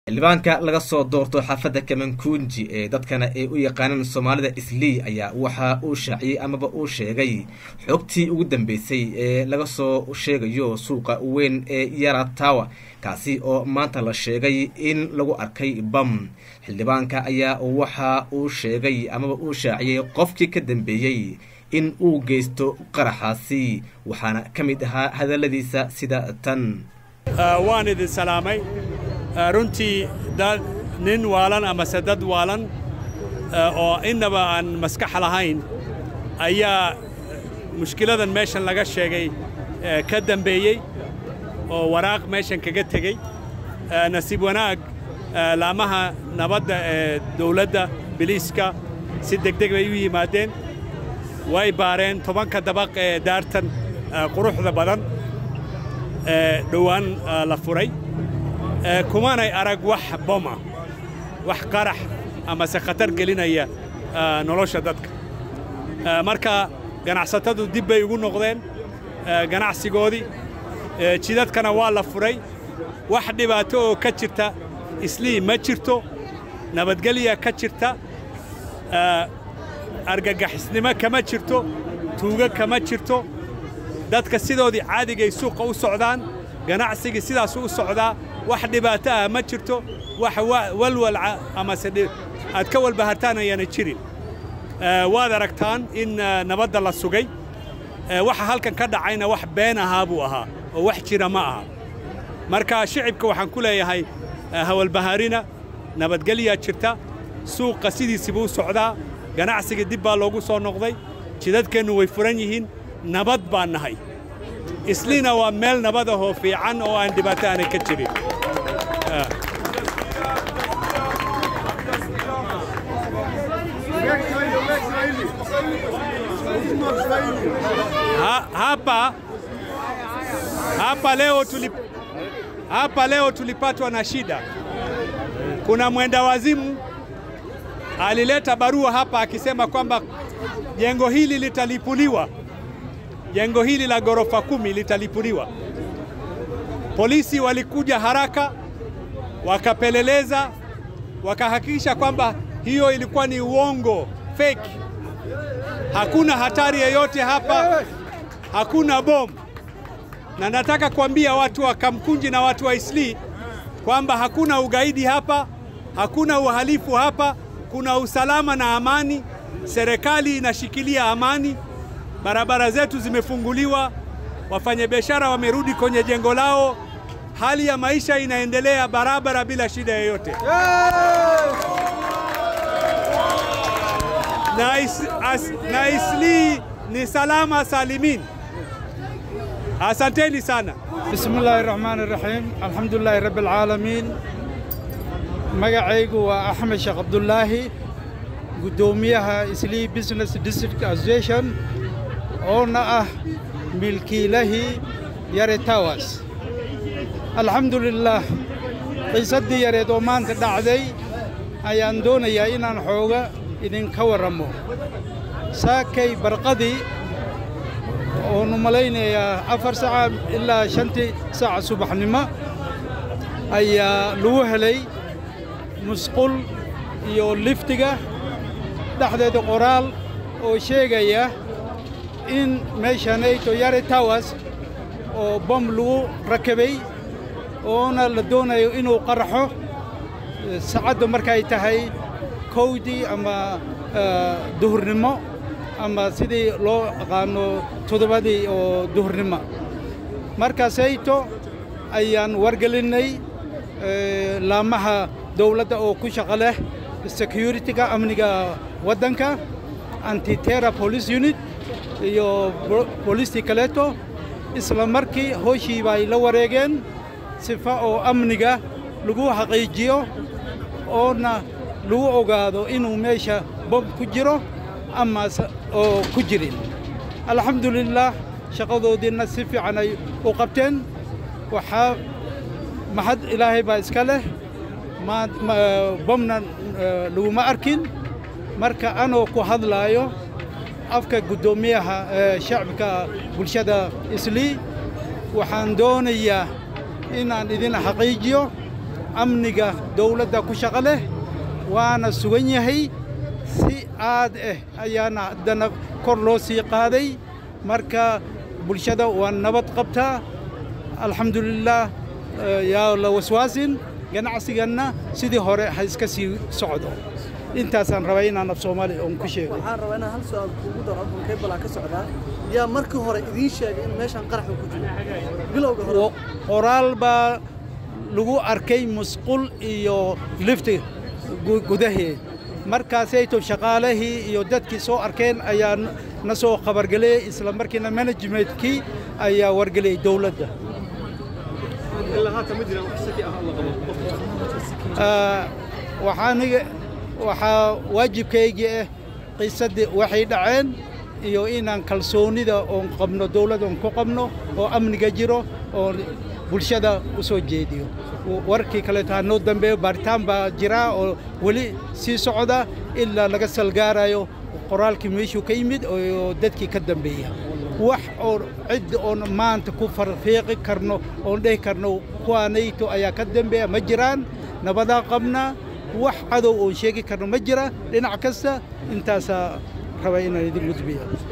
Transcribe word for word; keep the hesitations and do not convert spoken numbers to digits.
xildhibaanka laga soo doorto xaafadda Kamankunji ee dadkana ay u yaqaanaan Soomaalida Islii ayaa waxa uu shaaciyay amaba uu sheegay xogtii ugu dambeysay ee laga soo sheegayo suuqa weyn ee Yara Tower kaasi oo maanta la sheegay in lagu arkay bam. xildhibaanka ayaa waxa uu sheegay amaba uu shaaciyay qofkii ka dambeeyay in uu geysto qaraxaasi waxaana kamid ahaa hadaladiisa sida tan. waan idin salaamay runtii dad nin waalan ama sadad waalan oo inaba aan maskax lahayn ayaa mushkiladan meeshan laga sheegay ka dambeeyay oo waraaq meeshan kaga tegay nasiib wanaag laamaha nabadda ee dawladda biliiska si degdeg bay u yimaadeen way baareen tobanka dabaq ee daartan quruxda badan ee dhawaan la furay kumanay arag wax boma wax qarax ama se khatar gelinaya nolosha dadka marka ganacsatadu dib bay ugu noqdeen ganacsigoodii jidadkana waa la furay wax dhibaato oo ka jirta Islii ma jirto nabadgelya ka jirta argagaxisnimo kama jirto tuuga kama jirto dadka sidoodii caadiga ay suuqa u socdaan ganacsiga sidaas u socdaa wax dhibaato ah ma jirto wax walwal ama sadii aad ka walbahartaan ayana jirin waad aragtaan in nabadda la sugay waxa halkan ka dhacayna wax been ahaa buu ahaa oo wax jira ma aha marka shicibka waxaan ku leeyahay hawalbaharina nabadgelya jirta suuqa sidiisii buu socdaa ganacsiga dib baa loogu soo noqday jidadkeenu way furan yihiin nabad baan nahay Isliina waa meel nabad ah oo fiican oo aan dhibaato aan ka jirin hapa hapa leo tulip hapa leo tulipatwa na shida. Kuna mwenda wazimu alileta barua hapa akisema kwamba jengo hili litalipuliwa, jengo hili la gorofa kumi litalipuliwa. Polisi walikuja haraka wakapeleleza wakahakikisha kwamba hiyo ilikuwa ni uongo, fake. Hakuna hatari yoyote hapa, hakuna bomu. Na nataka kuambia watu wa Kamkunji na watu wa Islii kwamba hakuna ugaidi hapa, hakuna uhalifu hapa, kuna usalama na amani. Serikali inashikilia amani, barabara zetu zimefunguliwa, wafanyabiashara wamerudi kwenye jengo lao, hali ya maisha inaendelea barabara bila shida yoyote. Na, is, as, na Islii ni salama salimin. Asanteni sana. Bismillahirrahmanirrahim. Alhamdulillahi rabbil alamin. Magacaygu waa Axmed Sheekh Abdullaahi, gudoomiyaha Islii Business District Association oo na ah milkiilahi Yara Towers. Alhamdulillah qisadii yareed oo maanta dhacday ayaan doonayaa inaan xooga idin ka waramo. Saakay barqadii oo nu malaynayaa afar saac ilaa shantii saac subaxnimo ayaa lagu helay musqul iyo liftiga dhaxdeeda qoraal oo sheegaya in meeshan ay Yara Towers oo bom lagu rakabay oo la doonayo inuu qaraxo saacadu markay tahay kowdii ama duhurnimo ama sidii loo aqaano todobadii oo duhurnimo. Markaasayto ayaan wargelinay laamaha dawladda oo ku shaqo leh security-ga amniga waddanka, anti-terror police unit iyo police kaleeto. isla markii hooshii bay la wareegeen sifa oo amniga lagu xaqiijiyo oona lagu ogaado inuu meesha bom ku jiro ama oo ku jirin. Alhamdulillah shaqadoodina si fiican ay u qabteen. Waxa mahad Ilaahay baa iska leh ma bomna lagu ma arkin. Marka anoo ku hadlaayo afka gudoomiyaha shacabka bulshada Islii waxaan doonayaa inaan idin xaqiijiyo amniga dawladda ku shaqo leh waana sugan yahay si aad ah ayaana haddana kor loo sii qaaday marka bulshada waa nabad qabtaa alxamdulilah yaa la waswaasin ganacsiganna sidii hore ha iska sii socdo intaasaan rabaa inaan af soomaali oon ku sheego waxaan rabaa inaan hal su'aal kuugu daro halkay balaa ka socdaa yaa markii hore idiin sheegay in meeshan qarax ku jiro bilowga hore qoraal baa lagu arkay musqul iyo lifti gudaheed markaasayto shaqaalihii iyo dadkii soo arkeen ayaa na soo khabargeliyey isla markiina managementkii ayaa wargeliyey dawladda waxaaniga waxaa waajibkaygii ah qisadii waxay dhaceen iyo inaan kalsoonida oon qabno dawladda oon ku qabno oo amniga jiro oo bulshada u soo jeediyo warkii kaleeto ha noo dambeeyo baaritaan baa jira oo weli sii socda ilaa laga salgaarayo qoraalkii meeshuu ka yimid oo dadkii ka dambeeya wax oo cid oon maanta ku farfiiqi karno oon dhehi karno kuwaanayto ayaa ka dambeeya ma jiraan nabadaa qabnaa wax cadow oon sheegi karno ma jira dhinac kasta intaasaa raba inaan idin gudbiyo